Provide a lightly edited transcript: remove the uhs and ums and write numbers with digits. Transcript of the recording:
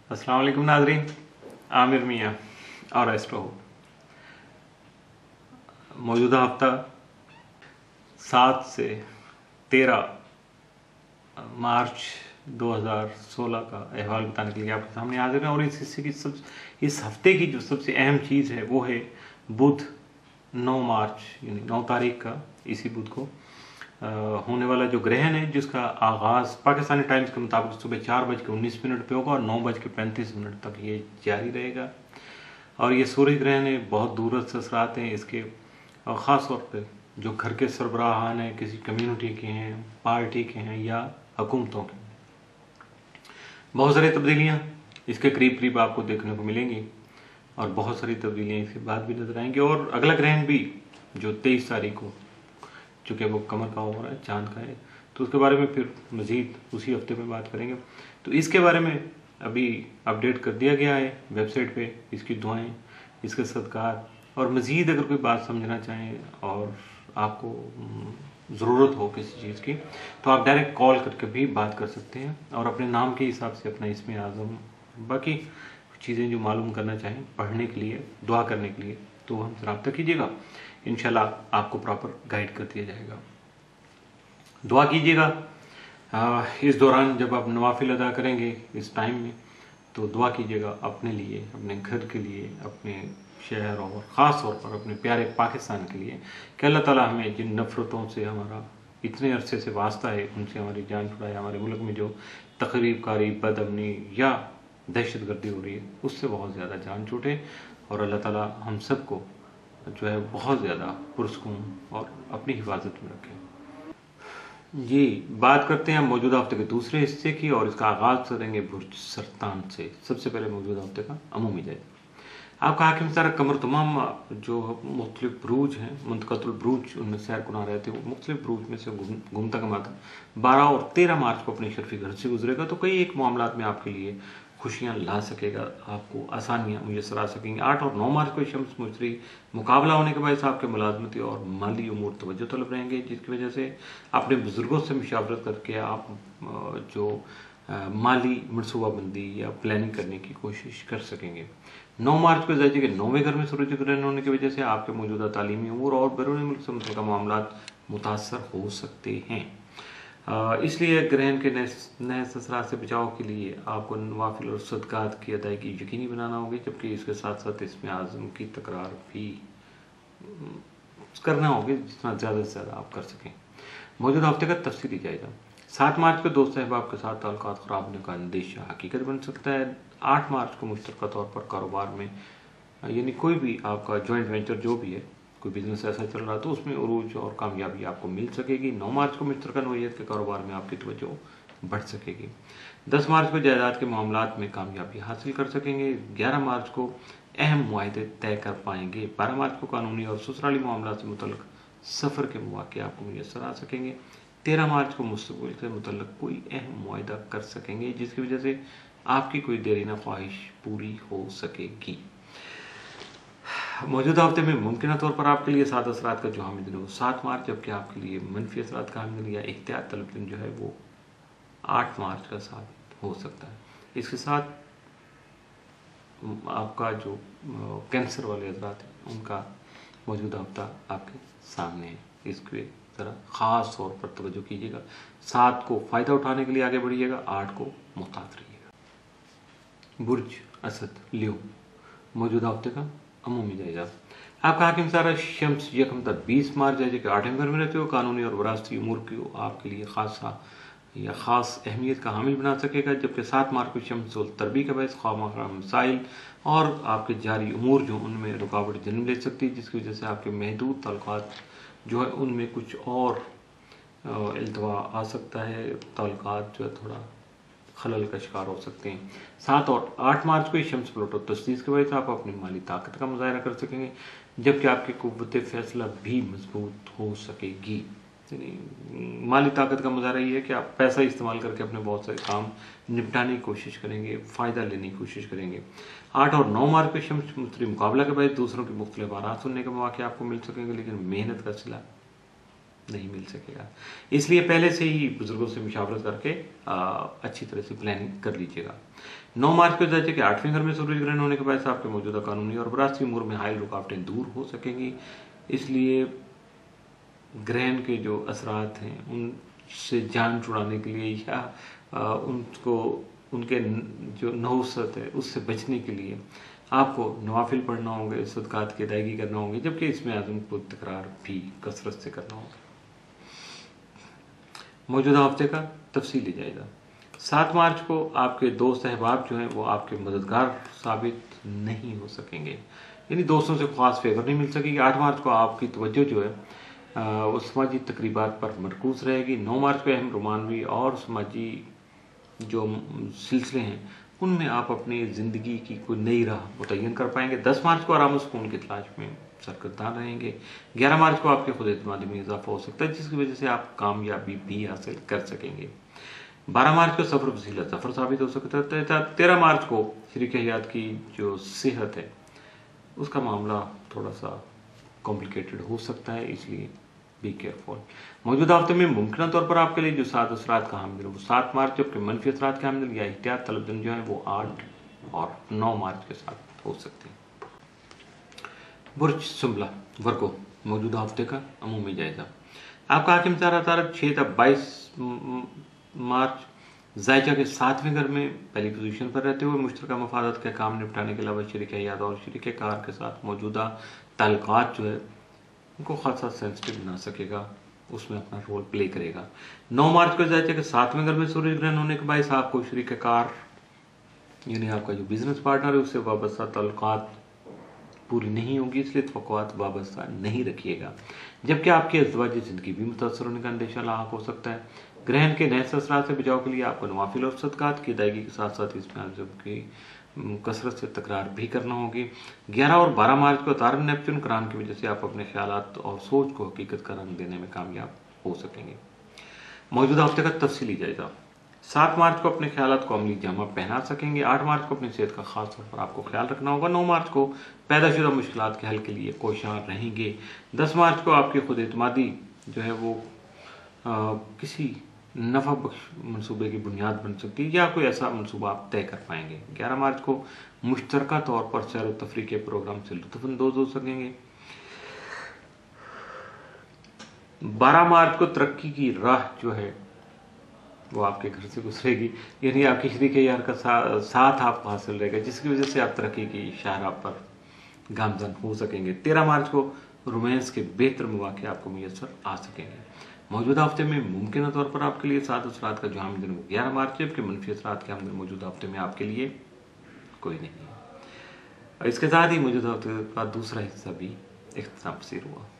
अस्सलाम वालेकुम नाज़रीन, आमिर मियाँ और एस्ट्रो। मौजूदा हफ्ता 7 से 13 मार्च 2016 का अहवाल बताने के लिए आपके सामने हाजिर हैं। और इस हफ्ते की जो सबसे अहम चीज़ है वो है बुध 9 मार्च यानी 9 तारीख का, इसी बुध को होने वाला जो ग्रहण है, जिसका आगाज़ पाकिस्तानी टाइम्स के मुताबिक सुबह 4:19 पे होगा और 9:35 तक ये जारी रहेगा। और ये सूर्य ग्रहण है, बहुत दूरस्थ असरात हैं इसके, और ख़ास तौर पे जो घर के सरबराहान हैं, किसी कम्युनिटी के हैं, पार्टी के हैं या हुकूमतों के, बहुत सारी तब्दीलियाँ इसके करीब करीब आपको देखने को मिलेंगी और बहुत सारी तब्दीलियाँ इसके बाद भी नजर आएंगी। और अगला ग्रहण भी जो 23 तारीख को, चूँकि वो कमर का हो रहा है, चांद का है, तो उसके बारे में फिर मज़ीद उसी हफ्ते में बात करेंगे। तो इसके बारे में अभी अपडेट कर दिया गया है वेबसाइट पे, इसकी दुआएं, इसके सदकार, और मज़ीद अगर कोई बात समझना चाहें और आपको ज़रूरत हो किसी चीज़ की, तो आप डायरेक्ट कॉल करके भी बात कर सकते हैं और अपने नाम के हिसाब से अपना इसमें आज़म, बाकी चीज़ें जो मालूम करना चाहें, पढ़ने के लिए, दुआ करने के लिए, तो हमसे रब्ता कीजिएगा। इंशाल्लाह आपको प्रॉपर गाइड कर दिया जाएगा। दुआ कीजिएगा इस दौरान जब आप नवाफिल अदा करेंगे इस टाइम में, तो दुआ कीजिएगा अपने लिए, अपने घर के लिए, अपने शहर और ख़ास तौर पर अपने प्यारे पाकिस्तान के लिए, कि अल्लाह ताला हमें जिन नफ़रतों से हमारा इतने अरसे से वास्ता है, उनसे हमारी जान छुड़ाए। हमारे मुल्क में जो तकरीबकारी, बदअमनी या दहशतगर्दी हो रही है, उससे बहुत ज़्यादा जान छूटे और अल्लाह ताला हम सबको जो है बहुत ज़्यादा पुरस्कून और अपनी हिफाजत में रखें। जी, बात करते हैं हम मौजूदा हफ्ते के दूसरे हिस्से की, और इसका आगाज़ करेंगे बुर्ज सरतान से। सबसे पहले मौजूदा हफ्ते का अमूमी जायज़ा। आपका हाकिम सारा कमर तमाम जो मुख्तलिफ ब्रूज हैं, मुंतकतुल ब्रूज, उनमें सैर कुना रहे थे, वो मुख्तलिफ ब्रूज में से घूमता कमाता 12 और 13 मार्च को अपने शर्फी घर से गुजरेगा। तो कई एक मामलात में आपके लिए खुशियां ला सकेगा, आपको आसानियां मुयसर आ सकेंगी। 8 और 9 मार्च को शम्स मुश्तरी मुकाबला होने के बाद आपके मुलाजमती और माली उमूर तवज्जो तलब रहेंगे, जिसकी वजह से अपने बुजुर्गों से मुशावरत करके आप जो माली मनसूबाबंदी या प्लानिंग करने की कोशिश कर सकेंगे। 9 मार्च को जैसे कि 9वें घर में सूरज ग्रहण होने की वजह से आपके मौजूदा तालीमी उमूर और बैरून मुल्क से मुतल्लिक़ मामलात मुतासर हो सकते हैं। इसलिए ग्रहण के नए असरात से बचाव के लिए आपको नवाफिल और सदकात की अदायगी यकीनी बनाना होगी, जबकि इसके साथ साथ इसमें आज़म की तकरार भी करना होगी जितना ज़्यादा से ज़्यादा आप कर सकें। मौजूदा हफ्ते का तफसीली जायजा। 7 मार्च को दोस्त अहबाब के साथ ताल्लुकात ख़राब होने का अंदेशा हकीकत बन सकता है। 8 मार्च को मुश्तरका तौर पर कारोबार में, यानी कोई भी आपका जॉइंट वेंचर जो भी है, कोई बिजनेस ऐसा चल रहा है, तो उसमें उरूज और कामयाबी आपको मिल सकेगी। 9 मार्च को मुश्तरका नौइयत के कारोबार में आपकी तवज्जो बढ़ सकेगी। 10 मार्च को जायदाद के मामलात में कामयाबी हासिल कर सकेंगे। 11 मार्च को अहम मुआहदे तय कर पाएंगे। 12 मार्च को कानूनी और ससुराली मामलात से मुतल्लिक सफ़र के मौके आपको मुयसर आ सकेंगे। 13 मार्च को मुस्तक़बिल से मुतल्लिक कोई अहम मुआहदा कर सकेंगे, जिसकी वजह से आपकी कोई देरीना ख्वाहिश पूरी हो सकेगी। मौजूदा हफ्ते में मुमकिन तौर पर आपके लिए 7 असरात का जो हामिल दिन है वो 7 मार्च, जबकि आपके लिए मनफी असरात का हामिल दिन या एहतियात तलब दिन जो है वो 8 मार्च का साबित हो सकता है। इसके साथ आपका जो कैंसर वाले असरात हैं उनका मौजूदा हफ्ता आपके सामने है, इसके ज़रा ख़ास तौर पर तवज्जो कीजिएगा। 7 को फ़ायदा उठाने के लिए आगे बढ़िएगा, 8 को मुहतात रहिएगा। बुर्ज असद लियो, मौजूदा हफ्ते का अमूमी जायजा। आपका हाकिम सारा शम्स यकम तक 20 मार्च है, जो 8वें घर में रहते हो, कानूनी और वरासती उमूर को आपके लिए ख़ास अहमियत का हामिल बना सकेगा। जबकि 7 मार्च को शम्स तरबी के बायस खामखा मसाइल और आपके जारी उमूर जो उनमें रुकावट जन्म ले सकती है, जिसकी वजह से आपके महदूद ताल्लुकात जो है उनमें कुछ और इल्तवा आ सकता है, ताल्लुकात जो है थोड़ा खलल का शिकार हो सकते हैं। 7 और 8 मार्च को शम्स प्लूटो तस्दीस की वजह से आप अपनी माली ताकत का मुजाहरा कर सकेंगे, जबकि आपकी कुव्वत फैसला भी मजबूत हो सकेगी। यानी माली ताकत का मुजाहरा ये है कि आप पैसा इस्तेमाल करके अपने बहुत सारे काम निपटाने की कोशिश करेंगे, फ़ायदा लेने की कोशिश करेंगे। 8 और 9 मार्च को शम्स मुश्तरी मुकाबला के बाद दूसरों की मुख्तलिफ आरात सुनने के मौके आपको मिल सकेंगे, लेकिन मेहनत का सिला नहीं मिल सकेगा। इसलिए पहले से ही बुजुर्गों से मशावरत करके अच्छी तरह से प्लानिंग कर लीजिएगा। 9 मार्च को जाते कि 8वें घर में सूरज ग्रहण होने के बाद से आपके मौजूदा कानूनी और विरासती उम्र में हाइल रुकावटें दूर हो सकेंगी। इसलिए ग्रहण के जो असरात हैं उनसे जान छुड़ाने के लिए या उनको उनके जो नहुसत है उससे बचने के लिए आपको नवाफिल पढ़ना होंगे, सदकात की अदायगी करना होंगे, जबकि इसमें आज़म को तकरार भी कसरत से करना होगा। मौजूदा हफ्ते का तफसीली जायजा। 7 मार्च को आपके दोस्त अहबाब जो हैं वो आपके मददगार साबित नहीं हो सकेंगे, यानी दोस्तों से खास फेवर नहीं मिल सकेगी। 8 मार्च को आपकी तवज्जो जो है वो समाजी तकरीबात पर मरकूज रहेगी। 9 मार्च को अहम रोमानवी और समाजी जो सिलसिले हैं उनमें आप अपनी ज़िंदगी की कोई नई राह मुतय्यन कर पाएंगे। 10 मार्च को आराम सुकून की तलाश में सरगर्दान रहेंगे। 11 मार्च को आपके खुद एतमादी में इजाफा हो सकता है, जिसकी वजह से आप कामयाबी भी हासिल कर सकेंगे। 12 मार्च को सफ़र वसीला सफ़र साबित हो सकता है। 13 मार्च को शरीक हयात की जो सेहत है उसका मामला थोड़ा सा कॉम्प्लिकेटेड हो सकता है, इसलिए बी केयरफुल। मौजूदा हफ्ते में मुमकिन तौर पर आपके लिए जो 7 असरात का हामिल वो 7 मार्च, जबकि मनफी असरात के हामिल या एहतियात तलब दिन जो है वो 8 और 9 मार्च के साथ हो सकते हैं। बुर्ज सुंबला वर्गो, मौजूदा हफ्ते का अमूमी जायजा। आपका हाकिम तारा तारक 6 तक 22 मार्च जायजा के 7वें घर में पहली पोजीशन पर रहते हुए मुश्तरका मफादात के काम निपटाने के अलावा शरीक हयात और शरीक कार के साथ मौजूदा ताल्लुकात जो है उनको खासा सेंसिटिव बना सकेगा, उसमें अपना रोल प्ले करेगा। 9 मार्च को जायजा के 7वें घर में सूरज ग्रहण होने के बाद आपको शरीक कार यानी आपका जो बिजनेस पार्टनर है उससे वाबस्ता ताल्लुकात पूरी नहीं होगी, इसलिए तवक्कुआत वाबस्ता नहीं रखिएगा। जबकि आपकी अज़वाजी ज़िंदगी भी मुतासर होने का अंदेशा लाहक हो सकता है। ग्रहण के नए असरात से बचाव के लिए आपको नवाफिल और सदकात की अदायगी के साथ साथ इसमें आज़म की कसरत से तकरार भी करना होगी। 11 और 12 मार्च को तारन नेपच्यून करान की वजह से आप अपने ख्यालात और सोच को हकीकत का रंग देने में कामयाब हो सकेंगे। मौजूदा हफ्ते का तफसीली जायजा। 7 मार्च को अपने ख्यालात को अमली जामा पहना सकेंगे। 8 मार्च को अपनी सेहत का खास तौर पर आपको ख्याल रखना होगा। 9 मार्च को पैदाशुदा मुश्किलात के हल के लिए कोशां रहेंगे। 10 मार्च को आपकी खुद एतमादी जो है वो किसी नफ़ा बख्श मनसूबे की बुनियाद बन सकती है या कोई ऐसा मनसूबा आप तय कर पाएंगे। 11 मार्च को मुश्तरका तौर पर सैर व तफरीह के प्रोग्राम से लुत्फ़अंदोज़ हो सकेंगे। 12 मार्च को तरक्की की राह जो है वो आपके घर से गुजरेगी, यानी आपकी शरीक यार का साथ आपको हासिल रहेगा, जिसकी वजह से आप तरक्की की शाहराह पर गामजन हो सकेंगे। 13 मार्च को रोमांस के बेहतर मौके आपको मुयस्सर आ सकेंगे। मौजूदा हफ्ते में मुमकिन तौर पर आपके लिए 7 असरात का जो हामिल दिन वो 11 मार्च, जबकि मनफी असरात के हामिल मौजूदा हफ्ते में आपके लिए कोई नहीं है। और इसके साथ ही मौजूदा हफ्ते का दूसरा हिस्सा भी इख्तिताम पसीर हुआ।